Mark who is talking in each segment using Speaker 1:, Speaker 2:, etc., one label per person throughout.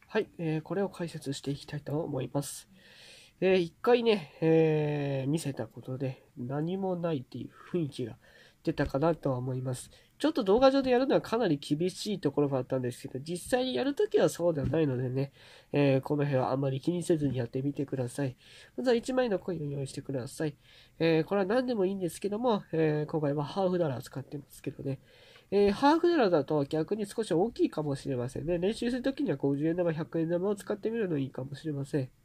Speaker 1: はい、これを解説していきたいと思います。一回ね、見せたことで何もないっていう雰囲気が出たかなとは思います。ちょっと動画上でやるのはかなり厳しいところがあったんですけど、実際にやるときはそうではないのでね、この辺はあまり気にせずにやってみてください。まずは1枚のコインを用意してください。これは何でもいいんですけども、今回はハーフダラー使ってますけどね。ハーフダラーだと逆に少し大きいかもしれませんね。練習するときには50円玉、100円玉を使ってみるのいいかもしれません。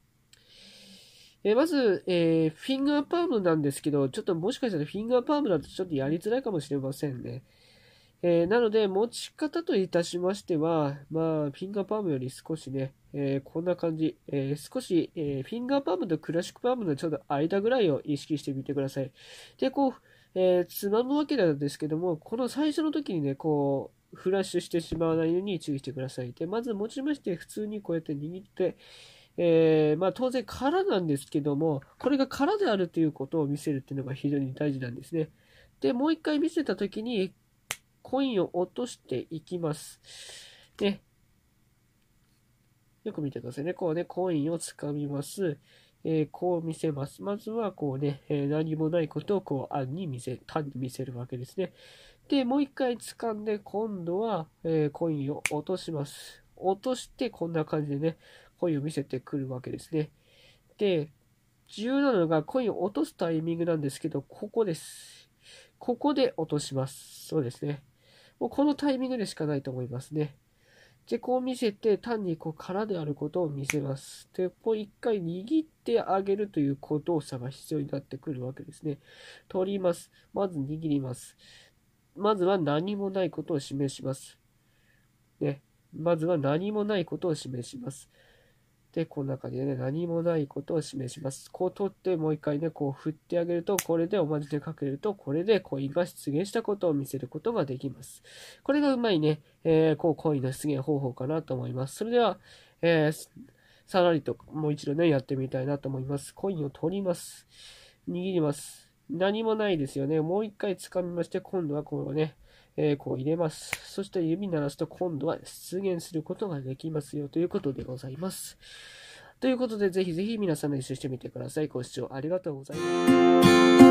Speaker 1: まず、フィンガーパームなんですけど、ちょっともしかしたらフィンガーパームだとちょっとやりづらいかもしれませんね。なので、持ち方といたしましては、まあ、フィンガーパームより少しね、こんな感じ、少し、フィンガーパームとクラシックパームのちょうど間ぐらいを意識してみてください。で、こう、つまむわけなんですけども、この最初の時にね、こう、フラッシュしてしまわないように注意してください。で、まず持ちまして、普通にこうやって握って、まあ当然空なんですけども、これが空であるということを見せるっていうのが非常に大事なんですね。で、もう一回見せたときに、コインを落としていきます。ね。よく見てくださいね。こうね、コインをつかみます。こう見せます。まずはこうね、何もないことをこう単に見せるわけですね。で、もう一回掴んで、今度は、コインを落とします。落として、こんな感じでね、コインを見せてくるわけですね。で、重要なのがコインを落とすタイミングなんですけど、ここです。ここで落とします。そうですね。もうこのタイミングでしかないと思いますね。で、こう見せて、単にこう空であることを見せます。で、こう一回握ってあげるという動作が必要になってくるわけですね。取ります。まず握ります。まずは何もないことを示します。ね。まずは何もないことを示します。で、この中でね、何もないことを示します。こう取ってもう一回ね、こう振ってあげると、これでおまじでかけると、これでコインが出現したことを見せることができます。これがうまいね、こうコインの出現方法かなと思います。それでは、さらりともう一度ね、やってみたいなと思います。コインを取ります。握ります。何もないですよね。もう一回掴みまして、今度はこうね、こう入れます。そして指鳴らすと今度は出現することができますよということでございます。ということで、ぜひぜひ皆さん練習してみてください。ご視聴ありがとうございます。